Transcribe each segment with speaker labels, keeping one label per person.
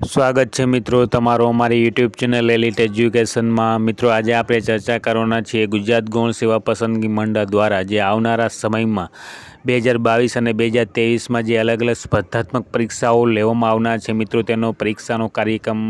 Speaker 1: સ્વાગત છે મિત્રો તમારો અમારી યુટ્યુબ ચેનલ એલિટ એજ્યુકેશનમાં। મિત્રો આજે આપણે ચર્ચા કરવાના છીએ ગુજરાત ગૌણ સેવા પસંદગી મંડળ દ્વારા જે આવનારા સમયમાં 2022 અને 2023માં જે અલગ અલગ સ્પર્ધાત્મક પરીક્ષાઓ લેવામાં આવનાર છે મિત્રો તેનો પરીક્ષાનો કાર્યક્રમ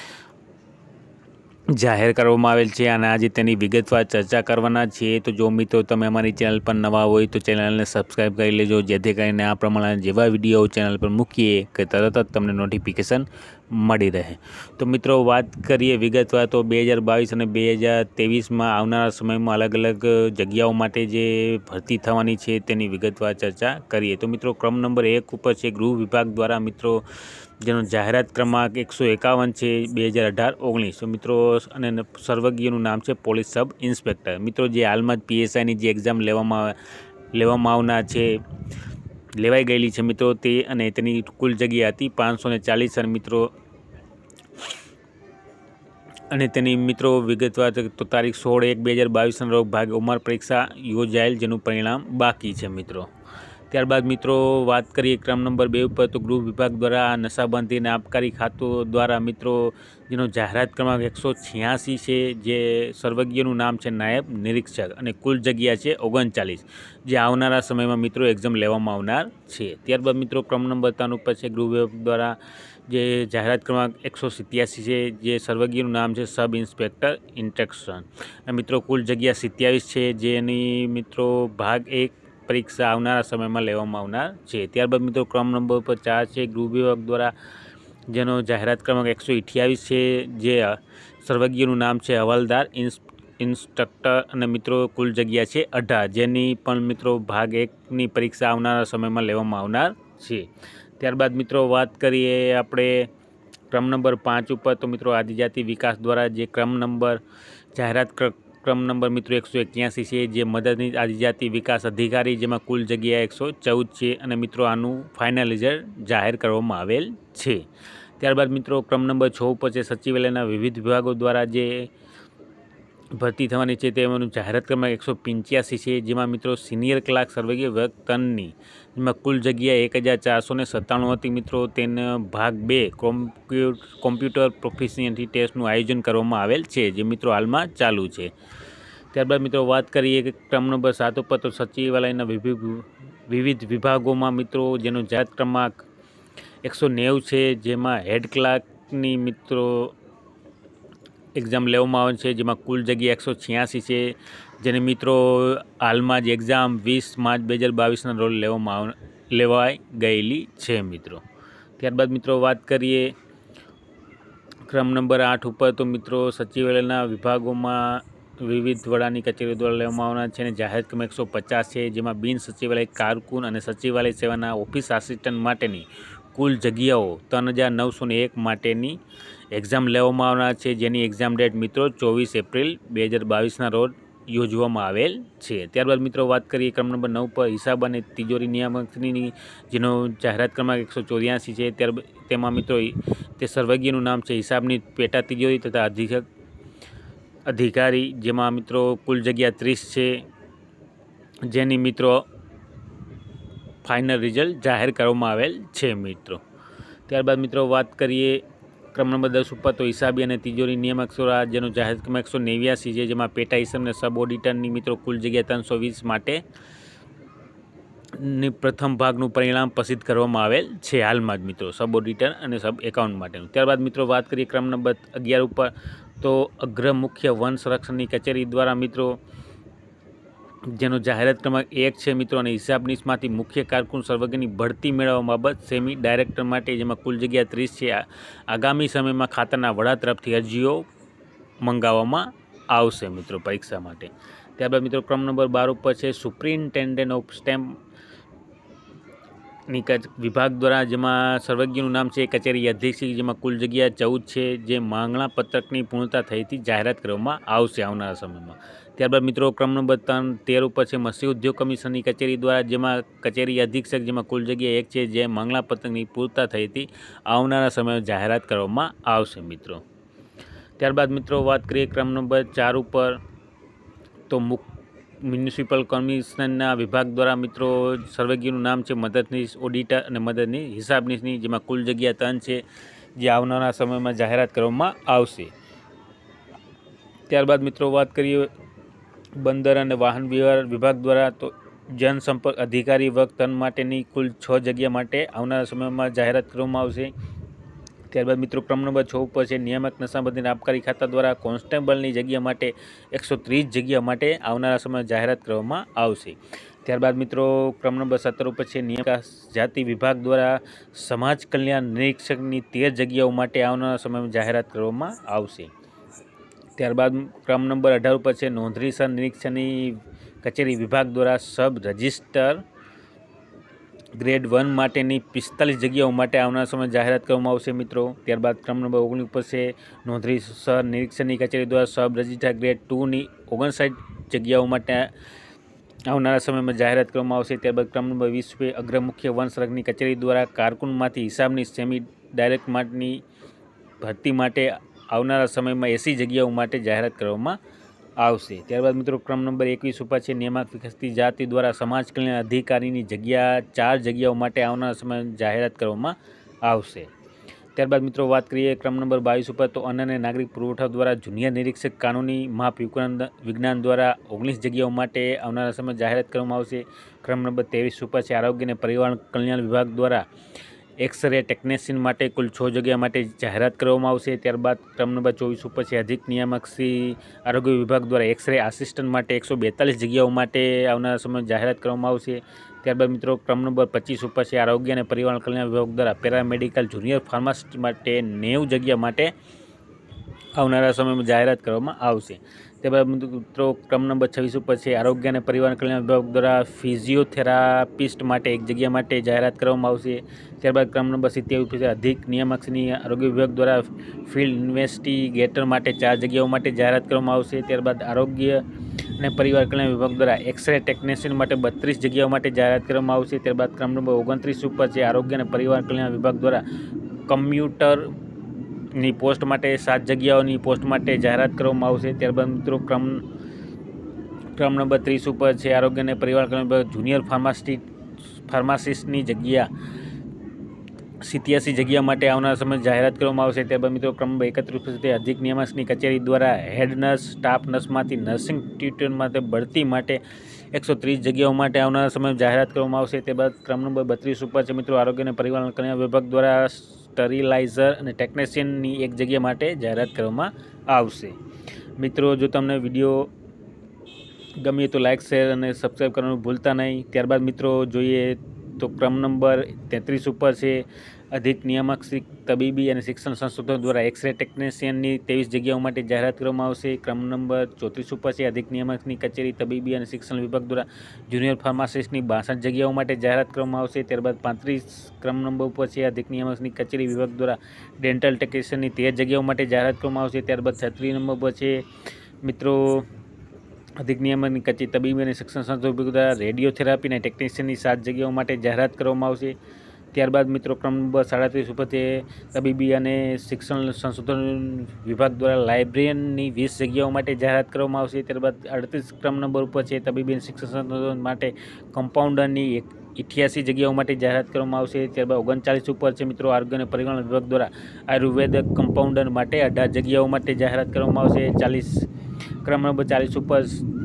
Speaker 1: જાહેર કરવામાં આવેલ છે અને આજે તેની વિગતવાર ચર્ચા કરવાના છીએ। તો જો મિત્રો તમે અમારી ચેનલ પર નવા હોય તો ચેનલને સબસ્ક્રાઈબ કરી લેજો, જેથી કરીને આ પ્રમાણે જેવા વિડીયો ચેનલ પર મૂકીએ કે તરત જ તમને નોટિફિકેશન મળી રહે। તો મિત્રો વાત કરીએ વિગતવાર તો 2022 અને 2023માં આવનારા સમયમાં અલગ અલગ જગ્યાઓ માટે જે ભરતી થવાની છે તેની વિગતવાર ચર્ચા કરીએ। તો મિત્રો ક્રમ નંબર 1 ઉપર છે ગૃહ વિભાગ દ્વારા મિત્રો જેનો જાહેરાત ક્રમાંક 151 છે 2018-19। તો મિત્રો અને સર્વજ્ઞનું નામ છે પોલીસ સબ ઇન્સ્પેક્ટર। મિત્રો જે હાલમાં જ પીએસઆઈની જે એક્ઝામ લેવામાં આવનાર છે લેવાઈ ગયેલી છે મિત્રો તે અને તેની કુલ જગ્યા હતી 540 અને મિત્રો અને તેની મિત્રો વિગતવાર તો તારીખ 16/1/2022 રોજ ભાગ ઉંમર પરીક્ષા યોજાયેલ જેનું પરિણામ બાકી છે મિત્રો। ત્યારબાદ મિત્રો વાત કરીએ ક્રમ નંબર 2 ઉપર તો ગૃહ વિભાગ દ્વારા નશાબંધી અને આબકારી ખાતું દ્વારા મિત્રો જેનો જાહેરાત ક્રમાંક 186 છે જે સર્વજ્ઞનું નામ છે નાયબ નિરીક્ષક અને કુલ જગ્યા છે 39 જે આવનારા સમયમાં મિત્રો એક્ઝામ લેવામાં આવનાર છે। ત્યારબાદ મિત્રો ક્રમ નંબર 3 ઉપર છે ગૃહ વિભાગ દ્વારા જે જાહેરાત ક્રમાંક 187 છે જે સર્વજ્ઞનું નામ છે સબ ઇન્સ્પેક્ટર ઇન્સ્ટ્રક્શન અને મિત્રો કુલ જગ્યા 27 છે જેની મિત્રો ભાગ 1 પરીક્ષા આવનારા સમયમાં લેવામાં આવનાર છે। ત્યારબાદ મિત્રો ક્રમ નંબર પર 4 છે ગૃહ વિભાગ દ્વારા જેનો જાહેરાત ક્રમાંક 128 છે જે સર્વજ્ઞનું નામ છે હવાલદાર ઇન્સ્ટ્રક્ટર અને મિત્રો કુલ જગ્યા છે 18 જેની પણ મિત્રો ભાગ 1ની પરીક્ષા આવનારા સમયમાં લેવામાં આવનાર છે। ત્યારબાદ મિત્રો વાત કરીએ આપણે ક્રમ નંબર 5 ઉપર તો મિત્રો આદિજાતિ વિકાસ દ્વારા જે જાહેરાત ક્રમ નંબર મિત્રો 181 છે જે મદદનીશ આદિજાતિ વિકાસ અધિકારી જેમાં કુલ જગ્યા 114 છે અને મિત્રો આનું ફાઇનલ રિઝલ્ટ જાહેર કરવામાં આવેલ છે। ત્યારબાદ મિત્રો ક્રમ નંબર 6 ઉપર છે સચિવાલયના વિવિધ વિભાગો દ્વારા જે ભરતી થવાની છે તેનું જાહેરાત ક્રમાંક 185 છે જેમાં મિત્રો સિનિયર ક્લાર્ક સર્વજ્ઞ વર્ગ 3ની જેમાં કુલ જગ્યા 1497 હતી મિત્રો તેને ભાગ 2 કોમ્પ્યુટર પ્રોફિશિયન્સી ટેસ્ટનું આયોજન કરવામાં આવેલ છે જે મિત્રો હાલમાં ચાલુ છે। ત્યારબાદ મિત્રો વાત કરીએ કે ક્રમ નંબર 7 ઉપર તો સચિવાલયના વિવિધ વિભાગોમાં મિત્રો જેનો જાહેરાત ક્રમાંક 190 છે જેમાં હેડ ક્લાર્કની મિત્રો એક્ઝામ લેવામાં આવે છે જેમાં કુલ જગ્યા 186 છે જેને મિત્રો હાલમાં જ એક્ઝામ 20 માર્ચ 2022ના રોજ લેવાઈ ગયેલી છે મિત્રો। ત્યારબાદ મિત્રો વાત કરીએ ક્રમ નંબર 8 ઉપર તો મિત્રો સચિવાલયના વિભાગોમાં વિવિધ વડાની કચેરીઓ દ્વારા લેવામાં આવનાર છે અને જાહેરાત ક્રમાંક 150 છે જેમાં બિન સચિવાલય કારકુન અને સચિવાલય સેવાના ઓફિસ આસિસ્ટન્ટ માટેની કુલ જગ્યાઓ 3901 માટેની એક્ઝામ લેવામાં આવનાર છે જેની એક્ઝામ ડેટ મિત્રો 24 એપ્રિલ 2022ના રોજ યોજવામાં આવેલ છે। ત્યારબાદ મિત્રો વાત કરીએ ક્રમ નંબર 9 પર હિસાબ અને તિજોરી નિયામકની જેનો જાહેરાત ક્રમાંક 184 છે તેમાં મિત્રો તે સર્વજ્ઞનું નામ છે હિસાબની પેટા તિજોરી તથા અધિકારી જેમાં મિત્રો કુલ જગ્યા 30 છે જેની મિત્રો ફાઇનલ રિઝલ્ટ જાહેર કરવામાં આવેલ છે મિત્રો। ત્યારબાદ મિત્રો વાત કરીએ ક્રમ નંબર 10 ઉપર તો હિસાબી અને તિજોરી નિયામક જેનો જાહેરાત ક્રમાંક 189 છે જેમાં પેટા હિસાબ અને સબ ઓડિટરની મિત્રો કુલ જગ્યા 320 માટે ની પ્રથમ ભાગનું પરિણામ પ્રસિદ્ધ કરવામાં આવેલ છે હાલમાં જ મિત્રો સબ ઓડિટર અને સબ એકાઉન્ટ માટેનું। ત્યારબાદ મિત્રો વાત કરીએ ક્રમ નંબર 11 ઉપર તો અગ્ર મુખ્ય વન સંરક્ષણની કચેરી દ્વારા મિત્રો જેનો જાહેરાત ક્રમાંક 1 છે મિત્રો અને હિસાબનીશમાંથી મુખ્ય કારકુન સર્વજ્ઞની બઢતી મેળવવા બાબત સેમી ડાયરેક્ટર માટે જેમાં કુલ જગ્યા 30 છે આગામી સમયમાં ખાતાના વડા તરફથી અરજીઓ મંગાવવામાં આવશે મિત્રો પરીક્ષા માટે। ત્યારબાદ મિત્રો ક્રમ નંબર 12 ઉપર છે સુપ્રિન્ટેન્ડન્ટ ઓફ સ્ટેમ્પની વિભાગ દ્વારા જેમાં સર્વજ્ઞનું નામ છે કચેરી અધિક્ષક જેમાં કુલ જગ્યા 14 છે જે માંગણા પત્રકની પૂર્ણતા થઈથી જાહેરાત કરવામાં આવશે આવનારા સમયમાં। ત્યારબાદ મિત્રો ક્રમ નંબર 13 ઉપર છે મત્સ્ય ઉદ્યોગ કમિશનની કચેરી દ્વારા જેમાં કચેરી અધિક્ષક જેમાં કુલ જગ્યા 1 છે જે માંગણા પત્રકની પૂર્ણતા થઈથી આવનારા સમયમાં જાહેરાત કરવામાં આવશે મિત્રો। ત્યારબાદ મિત્રો વાત કરીએ ક્રમ નંબર 4 ઉપર તો મ્યુનિસિપલ કમિશનરના વિભાગ દ્વારા મિત્રો સર્વેગીનું નામ છે મદદનીશ ઓડિટર અને મદદનીશ હિસાબનીશની, જેમાં કુલ જગ્યા 3 છે, જે આવનારા સમયમાં જાહેરાત કરવામાં આવશે। ત્યારબાદ મિત્રો વાત કરીએ બંદર અને વાહન વ્યવહાર વિભાગ દ્વારા, તો જનસંપર્ક અધિકારી વર્ગ 3 માટેની કુલ 6 જગ્યા માટે આવનારા સમયમાં જાહેરાત કરવામાં આવશે। ત્યારબાદ મિત્રો ક્રમ નંબર 6 ઉપર છે નિયામક નશાબંધી અને આબકારી ખાતા દ્વારા કોન્સ્ટેબલની જગ્યા માટે 130 જગ્યા માટે આવનારા સમયમાં જાહેરાત કરવામાં આવશે। ત્યારબાદ મિત્રો ક્રમ નંબર 17 ઉપર છે નિયામક જાતિ વિભાગ દ્વારા સમાજ કલ્યાણ નિરીક્ષકની 13 જગ્યાઓ માટે આવનારા સમયમાં જાહેરાત કરવામાં આવશે। ત્યારબાદ ક્રમ નંબર 18 ઉપર છે નોંધણીસર નિરીક્ષકની કચેરી વિભાગ દ્વારા સબ રજિસ્ટર ગ્રેડ 1 માટેની 45 જગ્યાઓ માટે આવનારા સમયમાં જાહેરાત કરવામાં આવશે મિત્રો। ત્યારબાદ ક્રમ નંબર 19 ઉપર છે નોંધણીસર નિરીક્ષકની કચેરી દ્વારા સબ રજિસ્ટર ગ્રેડ 2ની 59 જગ્યાઓ માટે આવનારા સમયમાં જાહેરાત કરવામાં આવશે। ત્યારબાદ ક્રમ નંબર 20 पे અગ્ર મુખ્ય વન સંરક્ષકની કચેરી દ્વારા કારકુનમાંથી હિસાબની સેમી ડાયરેક્ટ માટેની ભરતી માટે આવનારા સમયમાં 80 જગ્યાઓ માટે જાહેરાત કરવામાં આવશે। ત્યારબાદ મિત્રો ક્રમ નંબર 21 ઉપર છે નિયામક વિકસતી જાતિ દ્વારા સમાજ કલ્યાણ અધિકારીની જગ્યા 4 જગ્યાઓ માટે આવનારા સમયમાં જાહેરાત કરવામાં આવશે। ત્યારબાદ મિત્રો વાત કરીએ ક્રમ નંબર 22 ઉપર, તો અન્ન અને નાગરિક પુરવઠા દ્વારા જુનિયર નિરીક્ષક કાનૂની માપ વિજ્ઞાન દ્વારા 19 જગ્યાઓ માટે આવનારા સમયમાં જાહેરાત કરવામાં આવશે। ક્રમ નંબર 23 ઉપર છે આરોગ્ય અને પરિવાર કલ્યાણ વિભાગ દ્વારા એક્સરે ટેકનિશિયન માટે કુલ 6 જગ્યા માટે જાહેરાત કરવામાં આવશે। ત્યારબાદ ક્રમ નંબર 24 ઉપર છે અધિક નિયામક શ્રી આરોગ્ય વિભાગ દ્વારા એક્સરે આસિસ્ટન્ટ માટે 142 જગ્યાઓ માટે આવનારા સમયમાં જાહેરાત કરવામાં આવશે। ત્યારબાદ મિત્રો ક્રમ નંબર 25 ઉપર છે આરોગ્ય અને પરિવાર કલ્યાણ વિભાગ દ્વારા પેરામેડિકલ જુનિયર ફાર્માસિસ્ટ માટે 90 જગ્યા માટે આવનારા સમયમાં જાહેરાત કરવામાં આવશે। ત્યારબાદ મિત્રો ક્રમ નંબર 26 ઉપર છે આરોગ્ય અને પરિવાર કલ્યાણ વિભાગ દ્વારા ફિઝિયોથેરાપિસ્ટ માટે 1 જગ્યા માટે જાહેરાત કરવામાં આવશે। ત્યારબાદ ક્રમ નંબર 27 ઉપર છે અધિક નિયામકશ્રી આરોગ્ય વિભાગ દ્વારા ફિલ્ડ ઇન્વેસ્ટિગેટર માટે 4 જગ્યાઓ માટે જાહેરાત કરવામાં આવશે। ત્યારબાદ આરોગ્ય અને પરિવાર કલ્યાણ વિભાગ દ્વારા એક્સરે ટેકનિશિયન માટે 32 જગ્યાઓ માટે જાહેરાત કરવામાં આવશે। ત્યારબાદ ક્રમ નંબર 29 ઉપર છે આરોગ્ય અને પરિવાર કલ્યાણ વિભાગ દ્વારા કમ્પ્યુટરની પોસ્ટ માટે 7 જગ્યાઓની પોસ્ટ માટે જાહેરાત કરવામાં આવશે। ત્યારબાદ મિત્રો ક્રમ નંબર 30 ઉપર છે આરોગ્ય અને પરિવાર કલ્યાણ વિભાગ જુનિયર ફાર્માસિસ્ટની જગ્યા 87 જગ્યા માટે આવનારા સમયમાં જાહેરાત કરવામાં આવશે। ત્યારબાદ મિત્રો ક્રમ નંબર 31 ઉપર અધિક નિયામકની કચેરી દ્વારા હેડ નર્સ સ્ટાફ નર્સમાંથી નર્સિંગ ટ્યુટર માટે બઢતી માટે 130 જગ્યાઓ માટે આવનારા સમયમાં જાહેરાત કરવામાં આવશે। ત્યારબાદ ક્રમ નંબર 32 ઉપર છે મિત્રો આરોગ્ય અને પરિવાર કલ્યાણ વિભાગ દ્વારા સ્ટરીલાઇઝર અને ટેકનિશિયનની 1 જગ્યા માટે જાહેરાત કરવામાં આવશે। મિત્રો જો તમને વિડીયો ગમે તો લાઇક શેર અને સબસ્ક્રાઈબ કરવાનું ભૂલતા નહીં। ત્યારબાદ મિત્રો જોઈએ તો ક્રમ નંબર 33 ઉપર છે અધિક નિયામક શ્રી તબીબી અને શિક્ષણ સંશોધન દ્વારા એક્સરે ટેકનિશિયનની 23 જગ્યાઓ માટે જાહેરાત કરવામાં આવશે। ક્રમ નંબર 34 ઉપર છે અધિક નિયામકની કચેરી તબીબી અને શિક્ષણ વિભાગ દ્વારા જુનિયર ફાર્માસિસ્ટની 62 જગ્યાઓ માટે જાહેરાત કરવામાં આવશે। ત્યારબાદ 35 ક્રમ નંબર ઉપર છે અધિક નિયામકની કચેરી વિભાગ દ્વારા ડેન્ટલ ટેકનિશિયનની 13 જગ્યાઓ માટે જાહેરાત કરવામાં આવશે। ત્યારબાદ 36 નંબર પર છે મિત્રો અધિક નિયામકની કચેરી તબીબી અને શિક્ષણ સંશોધન વિભાગ દ્વારા રેડિયોથેરાપી અને ટેકનિશિયનની 7 જગ્યાઓ માટે જાહેરાત કરવામાં આવશે। ત્યારબાદ મિત્રો ક્રમ નંબર 37 ઉપર તે તબીબી અને શિક્ષણ સંશોધન વિભાગ દ્વારા લાઇબ્રેરિયનની 20 જગ્યાઓ માટે જાહેરાત કરવામાં આવશે। ત્યારબાદ 38 ક્રમ નંબર ઉપર છે તબીબી અને શિક્ષણ સંશોધન માટે કમ્પાઉન્ડરની 88 જગ્યાઓ માટે જાહેરાત કરવામાં આવશે। ત્યારબાદ 39 ઉપર છે મિત્રો આરોગ્ય અને પરિવાર વિભાગ દ્વારા આયુર્વેદ કમ્પાઉન્ડર માટે 18 જગ્યાઓ માટે જાહેરાત કરવામાં આવશે। 40 ક્રમ નંબર 40 ઉપર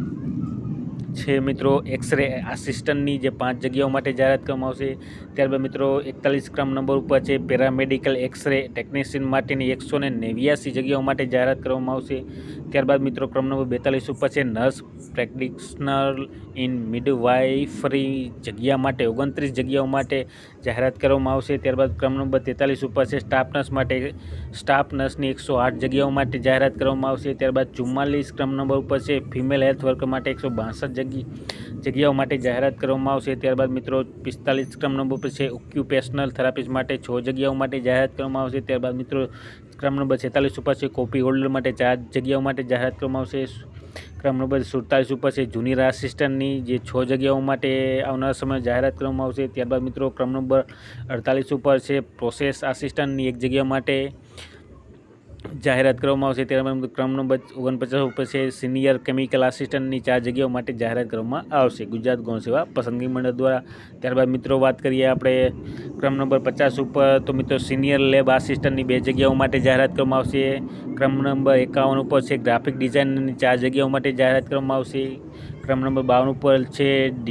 Speaker 1: છે મિત્રો એક્સરે આસિસ્ટન્ટની જે 5 જગ્યાઓ માટે જાહેરાત કરવામાં આવશે। ત્યારબાદ મિત્રો 41 ક્રમ નંબર ઉપર છે પેરામેડિકલ એક્સરે ટેકનિશિયન માટેની 189 જગ્યાઓ માટે જાહેરાત કરવામાં આવશે। ત્યારબાદ મિત્રો ક્રમ નંબર 42 ઉપર છે નર્સ પ્રેક્ટિશનર ઇન મિડવાઇફરી જગ્યા માટે 29 જગ્યાઓ માટે જાહેરાત કરવામાં આવશે। ત્યારબાદ ક્રમ નંબર 43 ઉપર છે સ્ટાફ નર્સ માટે સ્ટાફ નર્સની 108 જગ્યાઓ માટે જાહેરાત કરવામાં આવશે। ત્યારબાદ 44 ક્રમ નંબર ઉપર છે ફિમેલ હેલ્થ વર્કર માટે 162 જગ્યાઓ માટે જાહેરાત કરવામાં આવશે। ત્યારબાદ મિત્રો 45 ક્રમ નંબર પર છે ઓક્યુપેશનલ થેરાપિસ્ટ માટે 6 જગ્યાઓ માટે જાહેરાત કરવામાં આવશે। ત્યારબાદ મિત્રો ક્રમ નંબર 46 ઉપર છે કોપી હોલ્ડર માટે 4 જગ્યાઓ માટે જાહેરાત કરવામાં આવશે। ક્રમ નંબર 47 ઉપર છે જુનિયર આસિસ્ટન્ટની જે 6 જગ્યાઓ માટે આવનારા સમયમાં જાહેરાત કરવામાં આવશે। ત્યારબાદ મિત્રો ક્રમ નંબર 48 ઉપર છે પ્રોસેસ આસિસ્ટન્ટની 1 જગ્યા માટે જાહેરાત કરવામાં આવશે। ત્યારબાદ ક્રમ નંબર 49 ઉપર છે સિનિયર કેમિકલ આસિસ્ટન્ટની 4 જગ્યાઓ માટે જાહેરાત કરવામાં આવશે ગુજરાત ગૌણ સેવા પસંદગી મંડળ દ્વારા। ત્યારબાદ મિત્રો વાત કરીએ આપણે ક્રમ નંબર 50 ઉપર, તો મિત્રો સિનિયર લેબ આસિસ્ટન્ટની 2 જગ્યાઓ માટે જાહેરાત કરવામાં આવશે। ક્રમ નંબર 51 ઉપર છે ગ્રાફિક ડિઝાઇનરની 4 જગ્યાઓ માટે જાહેરાત કરવામાં આવશે। ક્રમ નંબર 52 ઉપર છે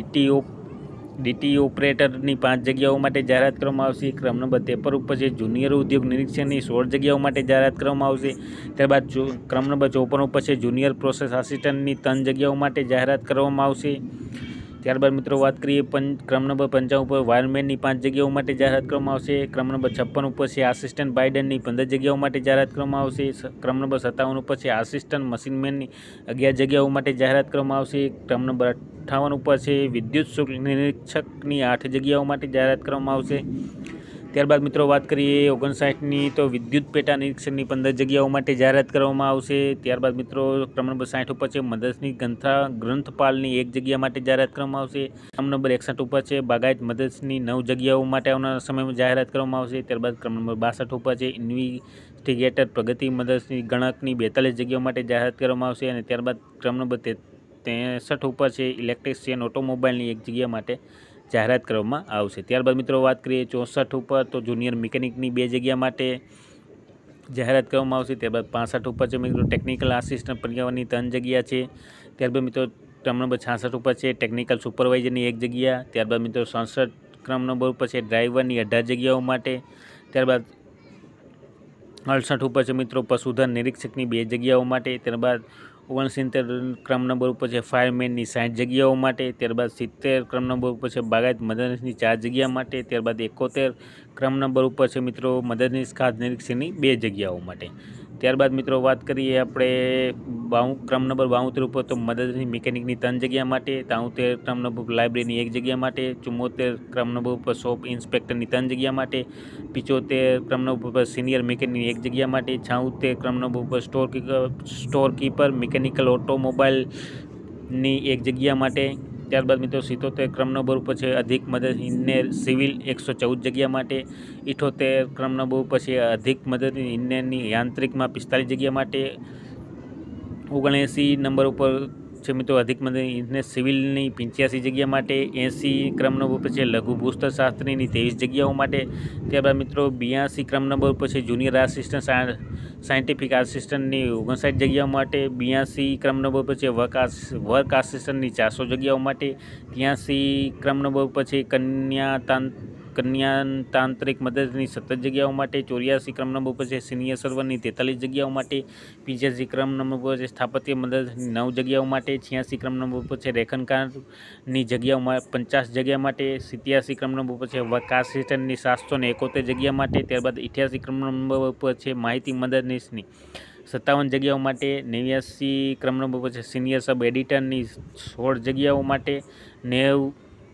Speaker 1: ડીટી ઓપરેટરની 5 જગ્યાઓ માટે જાહેરાત કરવામાં આવશે। ક્રમ નંબર 53 ઉપર છે જુનિયર ઉદ્યોગ નિરીક્ષકની 16 જગ્યાઓ માટે જાહેરાત કરવામાં આવશે। ત્યારબાદ ક્રમ નંબર 54 ઉપર છે જુનિયર પ્રોસેસ આસિસ્ટન્ટની 3 જગ્યાઓ માટે જાહેરાત કરવામાં આવશે। ત્યારબાદ મિત્રો વાત કરીએ ક્રમ નંબર 55 ઉપર વાયરમેનની 5 જગ્યાઓ માટે જાહેરાત કરવામાં આવશે। ક્રમ નંબર 56 ઉપર છે આસિસ્ટન્ટ બાઇડરની 15 જગ્યાઓ માટે જાહેરાત કરવામાં આવશે। ક્રમ નંબર 57 ઉપર છે આસિસ્ટન્ટ મશીનમેનની 11 જગ્યાઓ માટે જાહેરાત કરવામાં આવશે। ક્રમ નંબર 58 ઉપર છે વિદ્યુત શુલ્ક નિરીક્ષકની 8 જગ્યાઓ માટે જાહેરાત કરવામાં આવશે। ત્યારબાદ મિત્રો વાત કરીએ 59ની, તો વિદ્યુત પેટા નિરીક્ષકની 15 જગ્યાઓ માટે જાહેરાત કરવામાં આવશે। ત્યારબાદ મિત્રો ક્રમ નંબર 60 ઉપર છે મદદની ગ્રંથપાલની 1 જગ્યા માટે જાહેરાત કરવામાં આવશે। ક્રમ નંબર 61 ઉપર છે બાગાયત મદદની 9 જગ્યાઓ માટે આવનારા સમયમાં જાહેરાત કરવામાં આવશે। ત્યારબાદ ક્રમ નંબર 62 ઉપર છે ઇન્વેસ્ટિગેટર પ્રગતિ મદદની ગણકની 42 જગ્યાઓ માટે જાહેરાત કરવામાં આવશે। અને ત્યારબાદ ક્રમ નંબર 63 ઉપર છે ઇલેક્ટ્રિશિયન ઓટોમોબાઈલની 1 જગ્યા માટે જાહેરાત કરવામાં આવશે। ત્યારબાદ મિત્રો વાત કરીએ 64 ઉપર, તો જુનિયર મિકેનિકની 2 જગ્યા માટે જાહેરાત કરવામાં આવશે। ત્યારબાદ 65 ઉપર છે મિત્રો ટેકનિકલ આસિસ્ટન્ટ પર્યાવરણની 3 જગ્યા છે। ત્યારબાદ મિત્રો ક્રમ નંબર 66 ઉપર છે ટેકનિકલ સુપરવાઇઝરની 1 જગ્યા। ત્યારબાદ મિત્રો 67 ક્રમ નંબર ઉપર છે ડ્રાઈવરની 18 જગ્યાઓ માટે। ત્યારબાદ 68 ઉપર છે મિત્રો પશુધન નિરીક્ષકની 2 જગ્યાઓ માટે। ત્યારબાદ 69 ક્રમ નંબર ઉપર છે ફાયરમેનની 60 જગ્યાઓ માટે। ત્યારબાદ 70 ક્રમ નંબર ઉપર છે બાગાયત મદદનીશની 4 જગ્યા માટે। ત્યારબાદ 71 ક્રમ નંબર ઉપર છે મિત્રો મદદનીશ ખાદ્ય નિરીક્ષકની 2 જગ્યાઓ માટે। ત્યારબાદ મિત્રો વાત કરીએ આપણે ક્રમ નંબર 72 ઉપર, તો મદદની મિકેનિકની 3 જગ્યા માટે। 73 ક્રમ નંબર ઉપર લાઇબ્રેરીની 1 જગ્યા માટે। 74 ક્રમ નંબર ઉપર શોપ ઇન્સ્પેક્ટરની 3 જગ્યા માટે। 75 ક્રમ નંબર ઉપર સિનિયર મિકેનિકની 1 જગ્યા માટે। 76 ક્રમ નંબર ઉપર સ્ટોર કીપર મિકેનિકલ ઓટોમોબાઈલની 1 જગ્યા માટે। ત્યારબાદ મિત્રો 77 ક્રમ નંબર ઉપર છે અધિક મદદ ઇજનેર સિવિલ 114 જગ્યા માટે। 78 ક્રમ નંબર ઉપર છે અધિક મદદ ઇજનેરની યાંત્રિકમાં 45 જગ્યા માટે। 79 નંબર ઉપર છે મિત્રો અધિક મદદ ઇજનેર સિવિલની 85 જગ્યા માટે। 80 ક્રમ નંબર ઉપર છે લઘુ ભૂસ્તરશાસ્ત્રીની 23 જગ્યાઓ માટે। ત્યારબાદ મિત્રો 82 ક્રમ નંબર ઉપર છે જુનિયર આસિસ્ટન્ટ સાયન્ટિફિક આસિસ્ટન્ટની 59 જગ્યાઓ માટે। 82 ક્રમ નંબર ઉપર છે વર્ક આસિસ્ટન્ટની 400 જગ્યાઓ માટે। 83 ક્રમ નંબર ઉપર છે કન્યાતાંત્રિક મદદની 17 જગ્યાઓ માટે। 84 ક્રમ નંબર ઉપર છે સિનિયર સર્વરની 43 જગ્યાઓ માટે। 85 ક્રમ નંબર ઉપર છે સ્થાપત્ય મદદની 9 જગ્યાઓ માટે। 86 ક્રમ નંબર ઉપર છે રેખનકારની જગ્યાઓ 50 જગ્યા માટે। 87 ક્રમ નંબર ઉપર છે વર્ક આસિસ્ટન્ટની 771 જગ્યા માટે। ત્યારબાદ 88 ક્રમ નંબર ઉપર છે માહિતી મદદનીશની 57 જગ્યાઓ માટે। 89 ક્રમ નંબર ઉપર છે સિનિયર સબ એડિટરની 16 જગ્યાઓ માટે। 90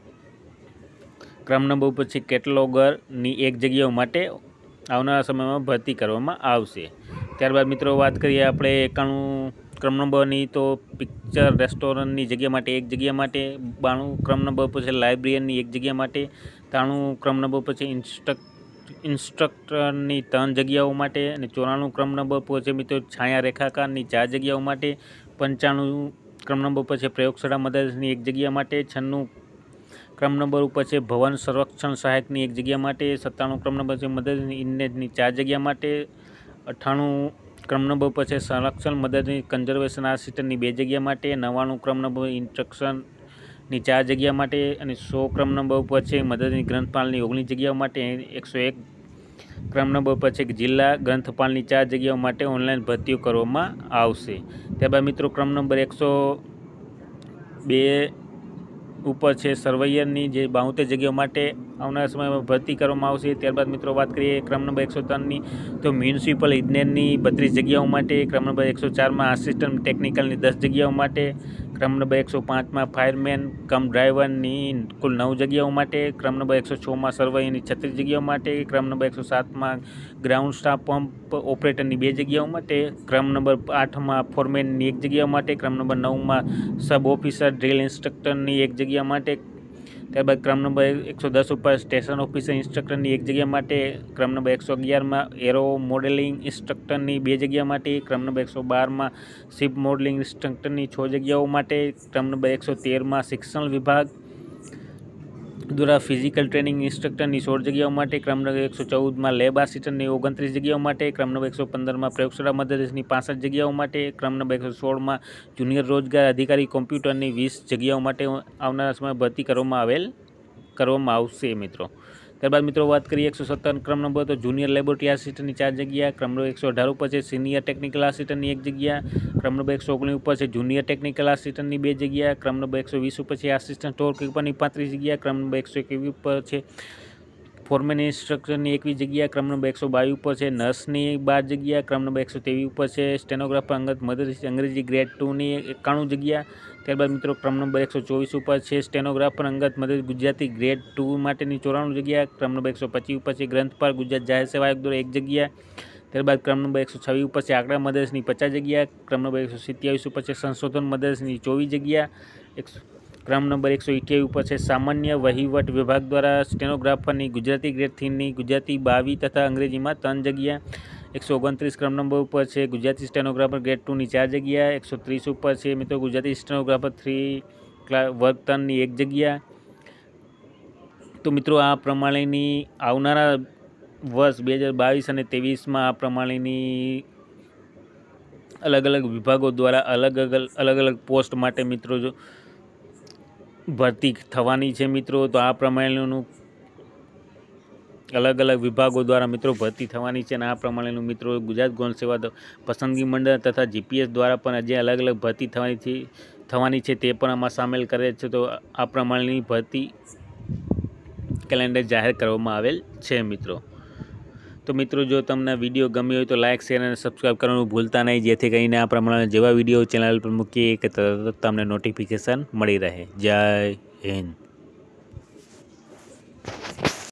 Speaker 1: ક્રમ નંબર ઉપર છે કેટલોગરની 1 જગ્યાઓ માટે આવનારા સમયમાં ભરતી કરવામાં આવશે। ત્યારબાદ મિત્રો વાત કરીએ આપણે 91 ક્રમ નંબરની, તો પિક્ચર રેસ્ટોરન્ટની જગ્યા માટે 1 જગ્યા માટે। 92 ક્રમ નંબર ઉપર છે લાઇબ્રેરિયનની 1 જગ્યા માટે। 93 ક્રમ નંબર ઉપર છે ઇન્સ્ટ્રક્ટરની 3 જગ્યાઓ માટે। અને 94 ક્રમ નંબર ઉપર છે મિત્રો છાયા રેખાકારની 4 જગ્યાઓ માટે। 95 ક્રમ નંબર ઉપર છે પ્રયોગશાળા મદદની 1 જગ્યા માટે। 96 ક્રમ નંબર ઉપર છે ભવન સંરક્ષણ સહાયકની 1 જગ્યા માટે। 97 ક્રમ નંબર છે મદદની ઇજનેરની 4 જગ્યા માટે। 98 ક્રમ નંબર ઉપર છે સંરક્ષણ મદદની કન્ઝર્વેશન આસિસ્ટન્ટની 2 જગ્યા માટે। 99 ક્રમ નંબર ઇન્સ્ટ્રક્શનની 4 જગ્યા માટે। અને 100 ક્રમ નંબર ઉપર છે મદદની ગ્રંથપાલની 19 જગ્યાઓ માટે। 101 ક્રમ નંબર ઉપર છે જિલ્લા ગ્રંથપાલની 4 જગ્યાઓ માટે ઓનલાઈન ભરતીઓ કરવામાં આવશે। ત્યારબાદ મિત્રો ક્રમ નંબર 102 ઉપર છે સર્વેયરની જે 72 જગ્યાઓ માટે આવનારા સમયમાં ભરતી કરવામાં આવશે। ત્યારબાદ મિત્રો વાત કરીએ ક્રમ નંબર 103ની, તો મ્યુનિસિપલ ઇજનેરની 32 જગ્યાઓ માટે। ક્રમ નંબર 104માં આસિસ્ટન્ટ ટેકનિકલની 10 જગ્યાઓ માટે। ક્રમ નંબર 105માં ફાયરમેન કમ ડ્રાઈવરની કુલ 9 જગ્યાઓ માટે। ક્રમ નંબર 106માં સર્વેયરની 36 જગ્યાઓ માટે। ક્રમ નંબર 107માં ગ્રાઉન્ડ સ્ટાફ પંપ ઓપરેટરની 2 જગ્યાઓ માટે। ક્રમ નંબર 8માં ફોરમેનની 1 જગ્યા માટે। ક્રમ નંબર 9માં સબ ઓફિસર ડ્રિલ ઇન્સ્ટ્રક્ટરની 1 જગ્યા માટે। ત્યારબાદ ક્રમ નંબર 110 ઉપર સ્ટેશન ઓફિસર ઇન્સ્ટ્રક્ટરની 1 જગ્યા માટે, ક્રમ નંબર 111માં એરો મોડેલિંગ ઇન્સ્ટ્રક્ટરની 2 જગ્યા માટે, ક્રમ નંબર 112માં શિપ મોડેલિંગ ઇન્સ્ટ્રક્ટરની 6 જગ્યાઓ માટે, ક્રમ નંબર 113માં શિક્ષણ વિભાગ દ્વારા ફિઝિકલ ટ્રેનિંગ ઇન્સ્ટ્રક્ટરની 16 જગ્યાઓ માટે, ક્રમ નંબર 114માં લેબ આસિસ્ટન્ટની 29 જગ્યાઓ માટે, ક્રમ નંબર 115માં પ્રયોગશાળા મદદનીશની 65 જગ્યાઓ માટે, ક્રમ નંબર 116માં જુનિયર રોજગાર અધિકારી કોમ્પ્યુટરની 20 જગ્યાઓ માટે આવનારા સમયમાં ભરતી કરવામાં આવશે મિત્રો। ત્યારબાદ મિત્રો વાત કરીએ 117 ક્રમ નંબર તો જુનિયર લેબોરેટરી આસિસ્ટન્ટની 4 જગ્યા, ક્રમ નંબર 118 ઉપર છે સિનિયર ટેકનિકલ આસિસ્ટન્ટની 1 જગ્યા, ક્રમ નંબર 119 ઉપર છે જુનિયર ટેકનિકલ આસિસ્ટન્ટની 2 જગ્યા, ક્રમ નંબર 120 ઉપર છે આસિસ્ટન્ટ સ્ટોર કીપરની 35 જગ્યા, ક્રમ નંબર 121 ઉપર છે ફોરમેન ઇન્સ્ટ્રક્ટરની 21 જગ્યા, ક્રમ નંબર 122 ઉપર છે નર્સની 12 જગ્યા, ક્રમ નંબર 123 ઉપર છે સ્ટેનોગ્રાફર અંગત મદદનીશ અંગ્રેજી ગ્રેડ 2ની 91 જગ્યા। ત્યારબાદ મિત્રો ક્રમ નંબર 124 ઉપર છે સ્ટેનોગ્રાફર અંગત મદદ ગુજરાતી ગ્રેડ 2 માટેની 94 જગ્યા, ક્રમ નંબર 125 ઉપર છે ગ્રંથપાલ ગુજરાત જાહેર સેવા આયોગ દ્વારા 1 જગ્યા। ત્યારબાદ ક્રમ નંબર 126 ઉપર છે આંકડા મદદનીશની 50 જગ્યા, ક્રમ નંબર 127 ઉપર છે સંશોધન મદદનીશની 24 જગ્યા, ક્રમ નંબર 128 ઉપર છે સામાન્ય વહીવટ વિભાગ દ્વારા સ્ટેનોગ્રાફરની ગુજરાતી ગ્રેડ 3ની ગુજરાતી 22 તથા અંગ્રેજીમાં 3 જગ્યા। 129 ક્રમ નંબર ઉપર છે ગુજરાતી સ્ટેનોગ્રાફર ગ્રેડ 2ની 4 જગ્યા। 130 ઉપર છે મિત્રો ગુજરાતી સ્ટેનોગ્રાફર 3 વર્ગ 3ની 1 જગ્યા। તો મિત્રો આ પ્રમાણેની આવનારા વર્ષ 2022 અને 2023માં આ પ્રમાણેની અલગ અલગ વિભાગો દ્વારા અલગ અલગ પોસ્ટ માટે મિત્રો જો ભરતી થવાની છે મિત્રો। તો આ પ્રમાણેનું અલગ અલગ વિભાગો દ્વારા મિત્રો ભરતી થવાની છે અને આ પ્રમાણેનું મિત્રો ગુજરાત ગૌણ સેવા પસંદગી મંડળ તથા જીપીએસ દ્વારા પણ જે અલગ અલગ ભરતી થવાની છે તે પણ આમાં સામેલ કરે છે। તો આ પ્રમાણેની ભરતી કેલેન્ડર જાહેર કરવામાં આવેલ છે મિત્રો। તો મિત્રો જો તમને વિડીયો ગમ્યો હોય તો લાઇક શેર અને સબસ્ક્રાઈબ કરવાનું ભૂલતા નહીં, જેથી કરીને આ પ્રમાણે જેવા વિડીયો ચેનલ પર મૂકીએ કે તરત તમને નોટિફિકેશન મળી રહે। જય હિન્દ।